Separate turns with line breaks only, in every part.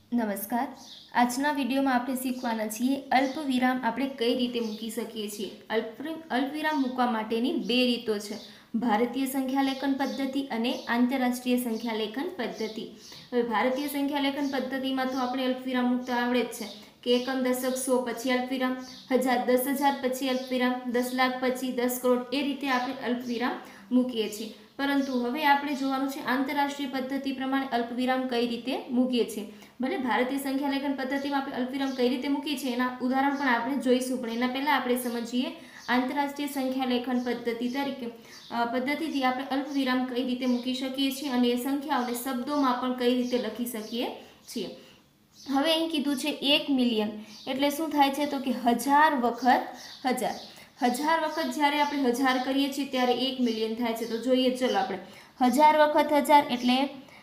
નમસ્કાર। આજના વિડીયોમાં આપણે શીખવાના છીએ અલ્પવિરામ આપણે કઈ રીતે મૂકી શકીએ છીએ। અલ્પવિરામ મૂકવા માટેની બે રીતો છે, ભારતીય સંખ્યાલેખન પદ્ધતિ અને આંતરરાષ્ટ્રીય સંખ્યાલેખન પદ્ધતિ। હવે ભારતીય સંખ્યાલેખન પદ્ધતિમાં તો આપણે અલ્પવિરામ મૂકતા આવડે જ છે કે એકમ, દશક, 100 પછી અલ્પવિરામ, 1000 10,000 પછી અલ્પવિરામ, 10 લાખ પછી 10 કરોડ, એ રીતે આપણે અલ્પવિરામ મૂકીએ છીએ। પરંતુ હવે આપણે જોવાનું છે આંતરરાષ્ટ્રીય પદ્ધતિ પ્રમાણે અલ્પવિરામ કઈ રીતે મૂકીએ છીએ। ભલે ભારતીય સંખ્યાલેખન પદ્ધતિમાં આપણે અલ્પવિરામ કઈ રીતે મૂકીએ છીએ એના ઉદાહરણ પણ આપણે જોઈશું, પણ એના પહેલા આપણે સમજીએ આંતરરાષ્ટ્રીય સંખ્યાલેખન પદ્ધતિથી આપણે અલ્પવિરામ કઈ રીતે મૂકી શકીએ છીએ અને એ સંખ્યાઓને શબ્દોમાં પણ કઈ રીતે લખી શકીએ છીએ। હવે અહીં કીધું છે 1 મિલિયન એટલે શું થાય છે તો કે 1000 વખત 1000, 1000 વખત જ્યારે આપણે 1000 કરીએ છીએ ત્યારે 1 મિલિયન થાય છે। તો જોઈએ ચલો આપણે 1000 વખત 1000 એટલે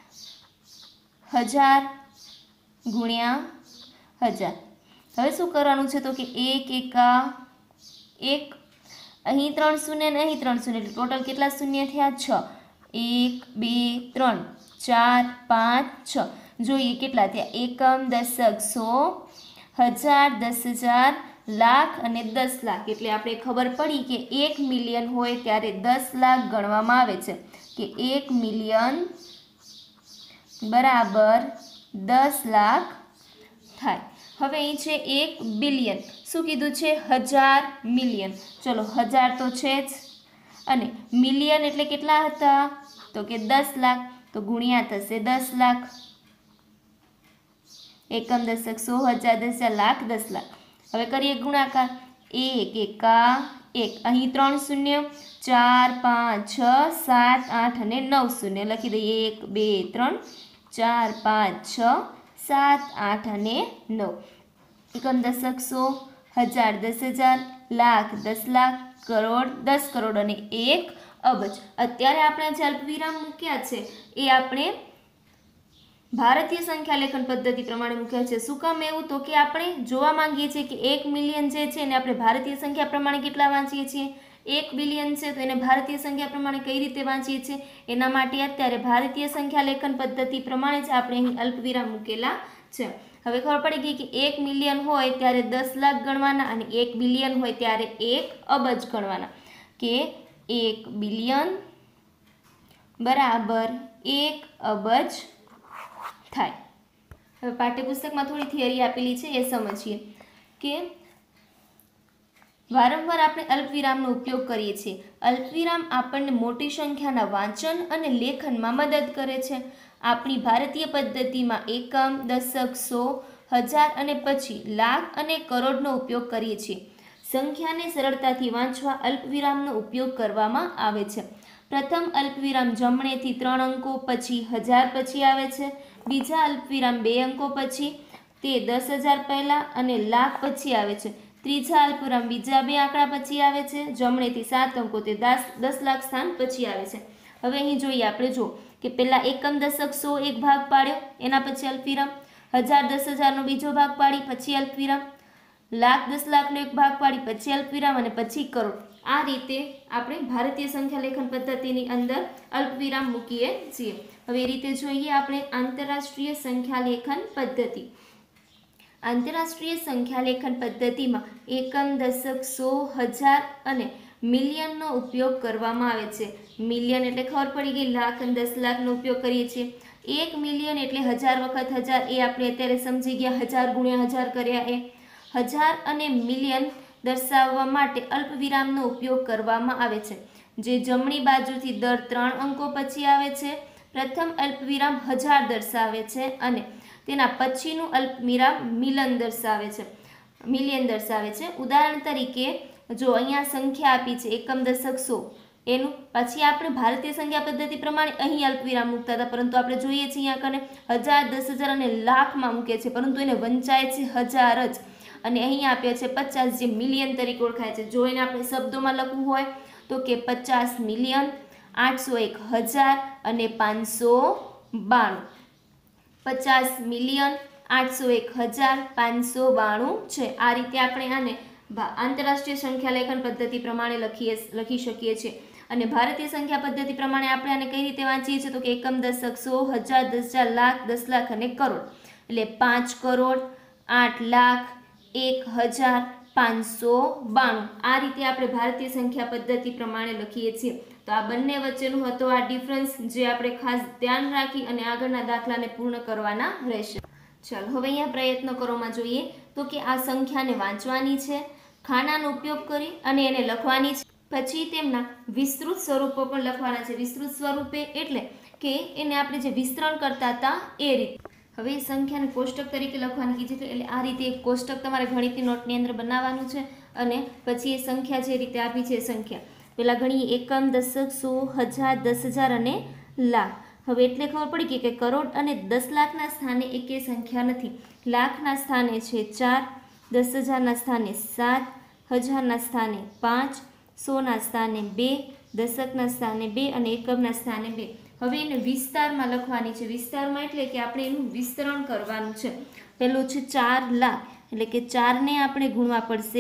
1000 ગુણ્યા 1000। હવે શું કરવાનું છે તો કે 1 એકા 1, અહીં 3 શૂન્ય ને અહીં 3 શૂન્ય એટલે ટોટલ કેટલા શૂન્ય થયા? 6। 1 2 3 4 5 6, જોઈએ કેટલા થયા? એકમ, દશક, 100, 1000, 10,000, લાખ અને 10 લાખ। એટલે આપણે ખબર પડી કે 1 મિલિયન હોય ત્યારે 10 લાખ ગણવામાં આવે છે કે 1 મિલિયન બરાબર 10 લાખ થાય। હવે અહીં છે 1 બિલિયન, શું કીધું છે? 1000 મિલિયન। ચલો 1000 તો છે જ, અને મિલિયન એટલે કેટલા હતા તો કે 10 લાખ, તો ગુણ્યા થશે 10 લાખ। એકમ, દશક, 100, 1000, 10,000, લાખ, 10 લાખ। હવે કરીએ ગુણાકાર, 1 એકા 1, અહીં 3 શૂન્ય, 4 5 6 7 8 અને 9 શૂન્ય લખી દઈએ। 1 2 3 4 5 6 7 8 અને 9। એકમ, દશક, 100, 1000, 10,000, લાખ, 10 લાખ, કરોડ, 10 કરોડ અને 1 અબજ। અત્યારે આપણે જે અલ્પવિરામ મૂક્યા છે એ આપણે ભારતીય સંખ્યાલેખન પદ્ધતિ પ્રમાણે મૂક્યા છે। શું કામ એવું? તો કે આપણે જોવા માંગીએ છીએ કે 1 મિલિયન જે છે ને આપણે ભારતીય સંખ્યા પ્રમાણે કેટલા વાંચીએ છીએ? 1 બિલિયન છે તો એને ભારતીય સંખ્યા પ્રમાણે કઈ રીતે વાંચીએ છીએ એના માટે અત્યારે ભારતીય સંખ્યાલેખન પદ્ધતિ પ્રમાણે જ આપણે અહીં અલ્પવિરામ મૂકેલા છે। હવે ખબર પડી ગઈ કે 1 મિલિયન હોય ત્યારે 10 લાખ ગણવાના અને 1 બિલિયન હોય ત્યારે 1 અબજ ગણવાના કે 1 બિલિયન બરાબર 1 અબજ થાય। હવે પાઠ્યપુસ્તકમાં થોડી થિયરી આપેલી છે એ સમજીએ કે વારંવાર આપણે અલ્પવિરામનો ઉપયોગ કરીએ છીએ। અલ્પવિરામ આપણને મોટી સંખ્યાના વાંચન અને લેખનમાં મદદ કરે છે। આપણી ભારતીય પદ્ધતિમાં એકમ, દશક, 100, 1000 અને પછી લાખ અને કરોડનો ઉપયોગ કરીએ છીએ। સંખ્યાને સરળતાથી વાંચવા અલ્પવિરામનો ઉપયોગ કરવામાં આવે છે। પ્રથમ અલ્પવિરામ જમણેથી 3 અંકો પછી 1000 પછી આવે છે। બીજા અલ્પવિરામ 2 અંકો પછી, તે 10,000 પહેલા અને લાખ પછી આવે છે। ત્રીજા અલ્પવિરામ બીજા 2 આંકડા પછી આવે છે, જમણેથી 7 અંકો, તે 10 લાખ સ્થાન પછી આવે છે। હવે અહીં જોઈએ આપણે જો કે પહેલા એકમ, દશક, 100 એક ભાગ પાડ્યો, એના પછી અલ્પવિરામ, 1000 10,000 નો બીજો ભાગ પાડી પછી અલ્પવિરામ, લાખ 10 લાખનો એક ભાગ પાડી પછી અલ્પવિરામ અને પછી કરોડ। આ રીતે આપણે ભારતીય સંખ્યાલેખન પદ્ધતિની અંદર અલ્પવિરામ મૂકીએ છીએ। હવે એ રીતે જોઈએ આપણે આંતરરાષ્ટ્રીય સંખ્યાલેખન પદ્ધતિ। આંતરરાષ્ટ્રીય સંખ્યાલેખન પદ્ધતિમાં એકમ, દશક, 100, 1000 અને મિલિયનનો ઉપયોગ કરવામાં આવે છે। મિલિયન એટલે ખબર પડી ગઈ, લાખ અને 10 લાખનો ઉપયોગ કરીએ છીએ। 1 મિલિયન એટલે 1000 વખત 1000, એ આપણે અત્યારે સમજી ગયા, 1000 ગુણ્યા 1000 કર્યા એ। 1000 અને મિલિયન દર્શાવવા માટે અલ્પવિરામનો ઉપયોગ કરવામાં આવે છે, જે જમણી બાજુથી દર 3 અંકો પછી આવે છે। પ્રથમ અલ્પવિરામ 1000 દર્શાવે છે અને તેના પછીનું અલ્પવિરામ મિલિયન દર્શાવે છે। ઉદાહરણ તરીકે જો અહીંયા સંખ્યા આપી છે એકમ, દશક, 100, એનું પછી આપણે ભારતીય સંખ્યા પદ્ધતિ પ્રમાણે અહીં અલ્પવિરામ મૂકતા હતા, પરંતુ આપણે જોઈએ છીએ અહીંયા કને 1000, 10,000 અને લાખમાં મૂકે છે, પરંતુ એને વંચાય છે 1000 જ, અને અહીં આપ્યા છે 50 જે મિલિયન તરીકે ઓળખાય છે। જો એને આપણે શબ્દોમાં લખવું હોય તો કે 50 મિલિયન, 801 1000 અને 592। 50 મિલિયન, 801 1000, 592 છે। આ રીતે આપણે આને આંતરરાષ્ટ્રીય સંખ્યાલેખન પદ્ધતિ પ્રમાણે લખી શકીએ છીએ। અને ભારતીય સંખ્યા પદ્ધતિ પ્રમાણે આપણે આને કઈ રીતે વાંચીએ છીએ તો કે એકમ, દશક, સો, હજાર, 10,000, લાખ, 10 લાખ અને કરોડ. એટલે 5 કરોડ, 8 લાખ, 1,592. આ રીતે આપણે ભારતીય સંખ્યા પદ્ધતિ પ્રમાણે લખીએ છીએ. તો આ બંને વચ્ચેનું હતો આ ડિફરન્સ, જે આપણે ખાસ ધ્યાન રાખી અને આગળના દાખલાને પૂર્ણ કરવાના રહેશે. ચાલો હવે અહીંયા પ્રયત્ન કરોમાં જોઈએ તો કે આ સંખ્યાને વાંચવાની છે, ખાનાનો ઉપયોગ કરી અને એને લખવાની છે. પછી તેમના વિસ્તૃત સ્વરૂપો પણ લખવાના છે. વિસ્તૃત સ્વરૂપે એટલે કે એને આપણે જે વિસ્તરણ કરતા હતા એ રીતે. હવે સંખ્યાને કોષ્ટક તરીકે લખવાની કીધી છે, એટલે આ રીતે એક કોષ્ટક તમારે ગણિતની નોટની અંદર બનાવવાનું છે અને પછી એ સંખ્યા જે રીતે આપી છે એ સંખ્યા પેલા ગણીએ એકમ, દશક, સો, હજાર, 10,000 અને લાખ. હવે એટલે ખબર પડી ગઈ કે કરોડ અને 10 લાખના સ્થાને એકે સંખ્યા નથી. લાખના સ્થાને છે 4, 10,000ના સ્થાને 7, હજારના સ્થાને 5, સોના સ્થાને 2, દશકના સ્થાને 2 અને એકમના સ્થાને 2. હવે એને વિસ્તારમાં લખવાની છે. વિસ્તારમાં એટલે કે આપણે એનું વિસ્તરણ કરવાનું છે. પેલું છે 4 લાખ, એટલે કે 4ને આપણે ગુણવા પડશે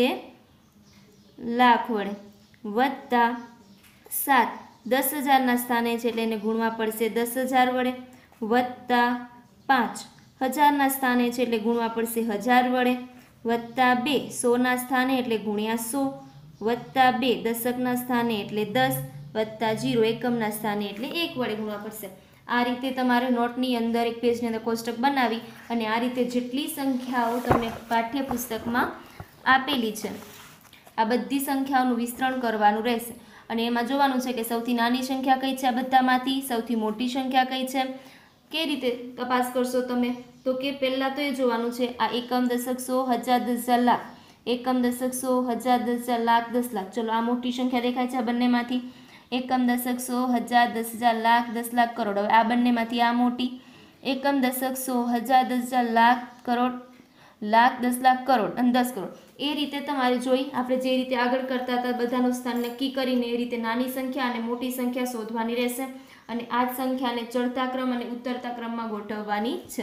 લાખ વડે, વત્તા 7 10,000ના સ્થાને છે એટલે એને ગુણવા પડશે 10,000 વડે, વત્તા 5 હજારના સ્થાને છે એટલે ગુણવા પડશે 1000 વડે, વત્તા 2 100ના સ્થાને એટલે ગુણ્યા 100, વત્તા 2 દશકના સ્થાને એટલે 10, વત્તા 0 એકમના સ્થાને એટલે 1 વડે ગુણવા પડશે. આ રીતે તમારે નોટની અંદર એક પેજની અંદર કોષ્ટક બનાવી અને આ રીતે જેટલી સંખ્યાઓ તમને પાઠ્યપુસ્તકમાં આપેલી છે આ બધી સંખ્યાઓનું વિસ્તરણ કરવાનું રહેશે. અને એમાં જોવાનું છે કે સૌથી નાની સંખ્યા કઈ છે આ બધામાંથી, સૌથી મોટી સંખ્યા કઈ છે. કઈ રીતે તપાસ કરશો તમે તો કે પહેલાં તો એ જોવાનું છે આ એકમ, દશક, સો, હજાર, 10,000, લાખ. એકમ, દશક, સો, હજાર, 10,000, લાખ, 10 લાખ. ચલો આ મોટી સંખ્યા દેખાય છે આ બંનેમાંથી. એકમ, દશક, સો, હજાર, 10,000, લાખ, 10 લાખ, કરોડ. હવે આ બંનેમાંથી આ મોટી. એકમ, દશક, સો, હજાર, 10,000, લાખ, કરોડ, લાખ, 10 લાખ, કરોડ અને 10 કરોડ. એ રીતે તમારે જોઈ આપણે જે રીતે આગળ કરતા હતા બધાનું સ્થાન નક્કી કરીને એ રીતે નાની સંખ્યા અને મોટી સંખ્યા શોધવાની રહેશે અને આ જ સંખ્યાને ચડતા ક્રમ અને ઉતરતા ક્રમમાં ગોઠવવાની છે.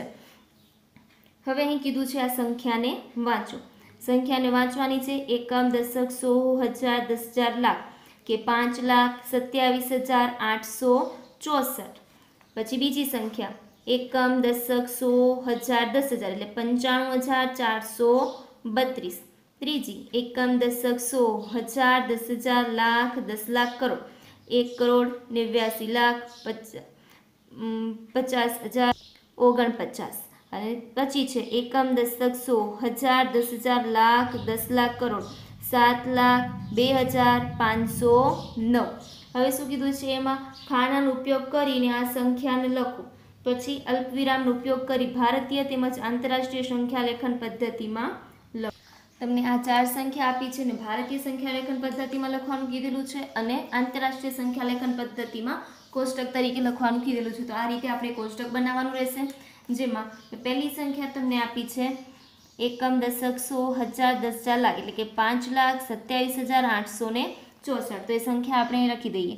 હવે અહીં કીધું છે આ સંખ્યાને વાંચો. સંખ્યાને વાંચવાની છે એકમ, દશક, સો, હજાર, 10,000, લાખ કે 5,27,864. પછી બીજી સંખ્યા એકમ, દશક, સો, હજાર, 10,000 એટલે 95,432. ત્રીજી એકમ, દશક, સો, હજાર, 10,000, લાખ, 10 લાખ, કરોડ 1,89,50,49. અને પછી છે એકમ, દશક, સો, હજાર, 10,000, લાખ, 10 લાખ, કરોડ 7,02,509. હવે શું કીધું છે એમાં ખાનાનો ઉપયોગ કરીને આ સંખ્યાને લખો. પછી અલ્પવિરામનો ઉપયોગ કરી ભારતીય તેમજ આંતરરાષ્ટ્રીય સંખ્યા લેખન પદ્ધતિમાં લખો. તમને આ 4 સંખ્યા આપી છે ને ભારતીય સંખ્યા લેખન પદ્ધતિમાં લખવાનું કીધેલું છે અને આંતરરાષ્ટ્રીય સંખ્યા લેખન પદ્ધતિમાં કોષ્ટક તરીકે લખવાનું કીધેલું છે. તો આ રીતે આપણે કોષ્ટક બનાવવાનું રહેશે, જેમાં પહેલી સંખ્યા તમને આપી છે એકમ, દશક, સો, હજાર, 10,000, લાખ એટલે કે 5,27,864. તો એ સંખ્યા આપણે અહીં લખી દઈએ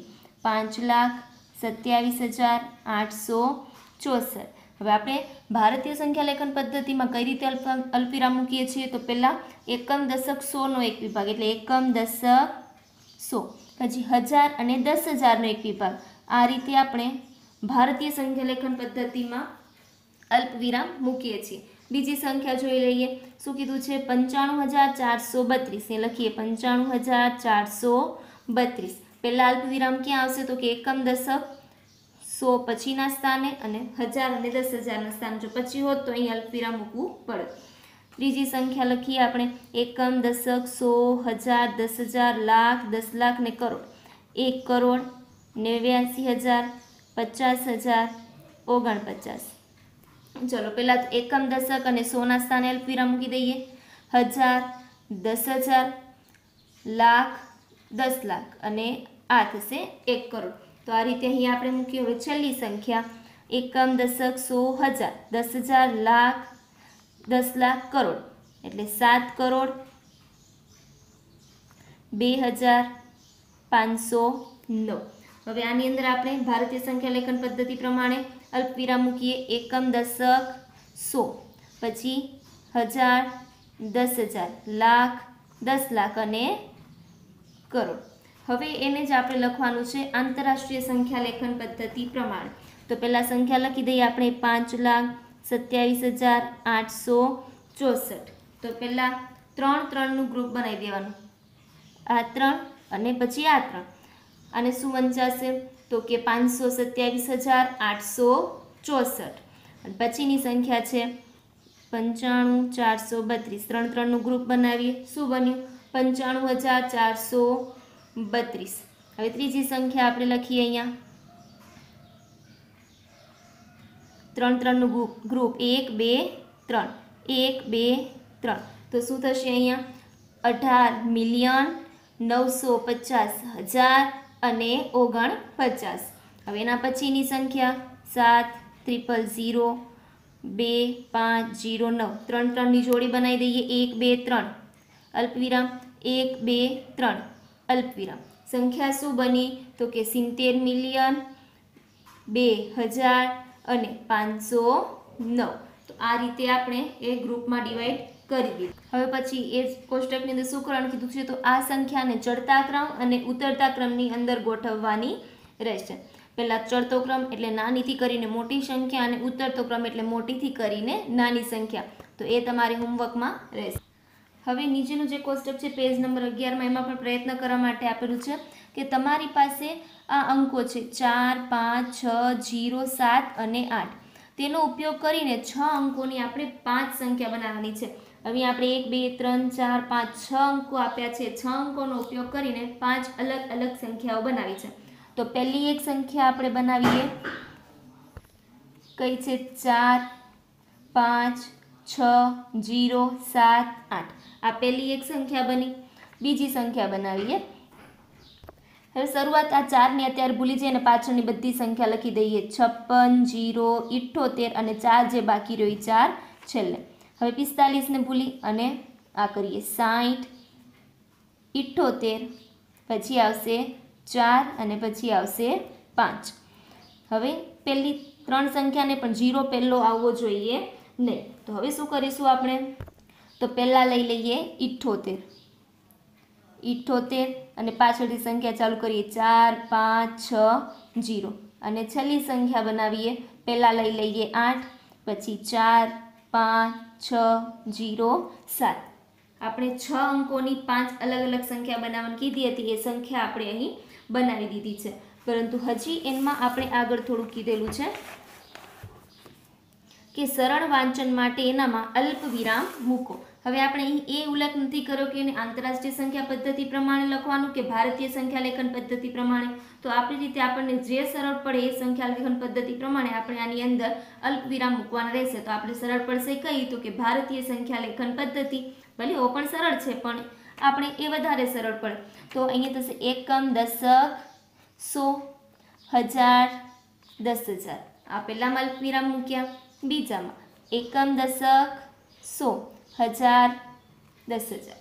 5,27,864. હવે આપણે ભારતીય સંખ્યા લેખન પદ્ધતિમાં કઈ રીતે અલ્પવિરામ મૂકીએ છીએ તો પહેલાં એકમ, દશક, સોનો એક વિભાગ એટલે એકમ, દશક, સો. પછી હજાર અને 10,000નો એક વિભાગ. આ રીતે આપણે ભારતીય સંખ્યા લેખન પદ્ધતિમાં અલ્પવિરામ મૂકીએ છીએ. બીજી સંખ્યા જોઈ લઈએ. શું કીધું છે 95,432 એ લખીએ 95,432. પહેલાં અલ્પવિરામ ક્યાં આવશે તો કે એકમ, દશક, સો પછીના સ્થાને અને હજાર અને 10,000ના સ્થાને. જો પછી હોત તો અહીં અલ્પવિરામ મૂકવું પડે. ત્રીજી સંખ્યા લખીએ આપણે એકમ, દશક, સો, હજાર, 10,000, લાખ, 10 લાખ ને કરોડ 1,89,000, 50,000, 49. ચલો પહેલાં તો એકમ, દશક અને સોના સ્થાને અલ્પવિરામ મૂકી દઈએ. હજાર, 10,000, લાખ, 10 લાખ અને આ થશે 1 કરોડ. તો આ રીતે અહીં આપણે મૂકીએ. હવે છેલ્લી સંખ્યા એકમ, દશક, સો, હજાર, 10,000, લાખ, 10 લાખ, કરોડ એટલે 7,02,509. હવે આની અંદર આપણે ભારતીય સંખ્યા લેખન પદ્ધતિ પ્રમાણે અલ્પવિરામ મૂકીએ એકમ, દશક, સો પછી હજાર, 10,000, લાખ, 10 લાખ અને કરોડ. હવે એને જ આપણે લખવાનું છે આંતરરાષ્ટ્રીય સંખ્યા લેખન પદ્ધતિ પ્રમાણે. તો પહેલા સંખ્યા લખી દઈએ આપણે 5,27,864. તો પહેલા 3 3નું ગ્રુપ બનાવી દેવાનું. આ 3 અને પછી આ 3. અને શું વંચાશે? તો કે 5,27,864. અને પછીની સંખ્યા છે 95,432. 3 3નું ગ્રુપ બનાવીએ. શું બન્યું? 95,432. હવે ત્રીજી સંખ્યા આપણે લખીએ અહીંયા 3 3નું ગ્રુપ 1 2 3 1 2 3. તો શું થશે અહીંયા? 18,950,000 અને 49. હવે એના પછીની સંખ્યા 7,000,000 2,5,0,9. 3 3ની જોડી બનાવી દઈએ. 1 2 3 અલ્પવિરામ 1 2 3 અલ્પવિરામ. સંખ્યા શું બની? તો કે 70,02,000 અને 509. તો આ રીતે આપણે એ ગ્રુપમાં ડિવાઈડ કરી દીધું. હવે પછી એ કોષ્ટકની અંદર શું કરવાનું કીધું છે? તો આ સંખ્યાને ચડતા ક્રમ અને ઉતરતા ક્રમની અંદર ગોઠવવાની રહેશે. પહેલા ચડતો ક્રમ એટલે નાનીથી કરીને મોટી સંખ્યા અને ઉતરતો ક્રમ એટલે મોટીથી કરીને નાની સંખ્યા. તો એ તમારે હોમવર્કમાં રહેશે. હવે નીચેનું જે કોષ્ટક છે પેજ નંબર 11માં એમાં પણ પ્રયત્ન કરવા માટે આપેલું છે કે તમારી પાસે આ અંકો છે 4 5 6 0 7 અને 8. તેનો ઉપયોગ કરીને 6 અંકોની આપણે 5 સંખ્યા બનાવવાની છે. હવે આપણે 1 2 3 4 5 6 અંકો આપ્યા છે. 6 અંકોનો ઉપયોગ કરીને 5 અલગ અલગ સંખ્યાઓ બનાવી છે. તો પહેલી એક સંખ્યા આપણે બનાવીએ. કઈ છે? 4 5 6 0 7 8. આ પહેલી એક સંખ્યા બની. બીજી સંખ્યા બનાવીએ. હવે શરૂઆત આ 4ને અત્યારે ભૂલી જઈએ અને પાછળની બધી સંખ્યા લખી દઈએ. 56 0 78 અને 4 જે બાકી રહ્યો 4 છેલ્લે. હવે 45ને ભૂલી અને આ કરીએ 60 78 પછી આવશે 4 અને પછી આવશે 5. હવે પહેલી 3 સંખ્યાને પણ 0 પહેલો આવવો જોઈએ નહીં. તો હવે શું કરીશું આપણે? તો પહેલાં લઈ લઈએ 78 અને પાછળથી સંખ્યા ચાલુ કરીએ 4 5 6 0 અને છેલ્લી સંખ્યા બનાવીએ. પહેલાં લઈ લઈએ 8 પછી 4 5 6 0 7. આપણે 6 અંકોની 5 અલગ અલગ સંખ્યા બનાવવાની કીધી હતી. એ સંખ્યા આપણે અહીં બનાવી દીધી છે. પરંતુ હજી એમાં આપણે આગળ થોડું કીધેલું છે કે સરળ વાંચન માટે એનામાં અલ્પ વિરામ મૂકો. હવે આપણે અહીં એ ઉલ્લેખ નથી કર્યો કે એને આંતરરાષ્ટ્રીય સંખ્યા પદ્ધતિ પ્રમાણે લખવાનું કે ભારતીય સંખ્યા લેખન પદ્ધતિ પ્રમાણે. તો આપણી રીતે આપણને જે સરળ પડે એ સંખ્યા લેખન પદ્ધતિ પ્રમાણે આપણે આની અંદર અલ્પ વિરામ મૂકવાના રહેશે. તો આપણે સરળ પડશે કઈ? તો કે ભારતીય સંખ્યા લેખન પદ્ધતિ. ભલે ઓ પણ સરળ છે પણ આપણે એ વધારે સરળ પડે. તો અહીંયા થશે એકમ, દશક, 100, 1000, 10,000. આ પહેલામાં અલ્પ વિરામ મૂક્યા. બીજામાં એકમ, દશક, 100, 1000, 10,000.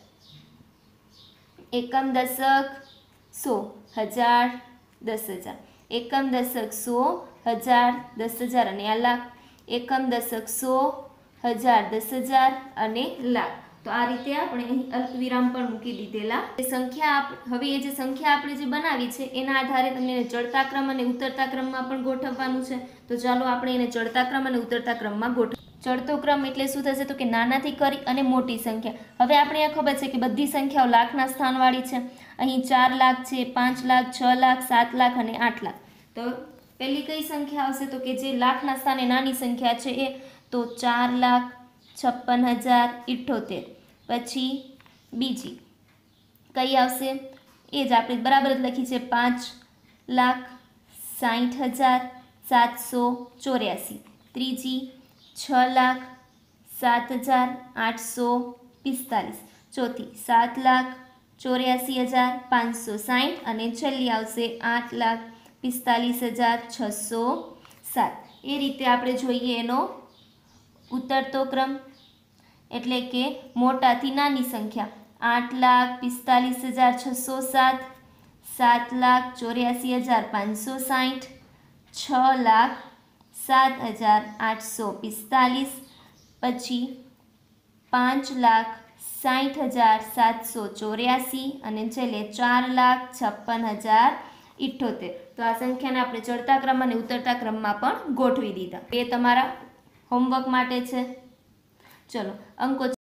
એકમ, દશક, 100, 1000, 10,000. એકમ, દશક, 100, 1000, 10,000 અને આ લાખ. એકમ, દશક, 100, 10,000 અને લાખ. તો આ રીતે આપણે અહીં અલ્પ વિરામ પણ મૂકી દીધેલા. હવે એ જે સંખ્યા આપણે જે બનાવી છે એના આધારે તમને ચડતા ક્રમ અને ઉતરતા ક્રમમાં પણ ગોઠવવાનું છે. તો ચાલો આપણે એને ચડતા ક્રમ અને ઉતરતા ક્રમમાં ગોઠવીએ. ચડતો ક્રમ એટલે શું થશે? તો કે નાનાથી કરી અને મોટી સંખ્યા. હવે આપણે આ ખબર છે કે બધી સંખ્યાઓ લાખના સ્થાનવાળી છે. અહીં 4 લાખ છે, 5 લાખ, 6 લાખ, 7 લાખ અને 8 લાખ. તો પહેલી કઈ સંખ્યા આવશે? તો કે જે લાખના સ્થાને નાની સંખ્યા છે એ. તો 4,56,078. પછી બીજી કઈ આવશે? એ જ આપણે બરાબર જ લખી છે 5,60,784. ત્રીજી 6,07,845. ચોથી 7,84,560 અને છેલ્લી આવશે 8,45,607. એ રીતે આપણે જોઈએ એનો ઉતરતો ક્રમ એટલે કે મોટાથી નાની સંખ્યા 8,45,607, 7,84,560, 6,07,845, પછી 5,45,607 60,784 અને છેલ્લે 4,56,078. તો આ સંખ્યાને આપણે ચડતા ક્રમ અને ઉતરતા ક્રમમાં પણ ગોઠવી દીધા. એ તમારા હોમવર્ક માટે છે. ચલો અંકો